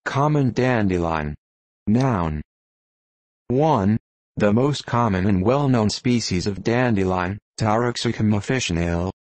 Common dandelion. Noun. 1. The most common and well-known species of dandelion, Typewriter officinale,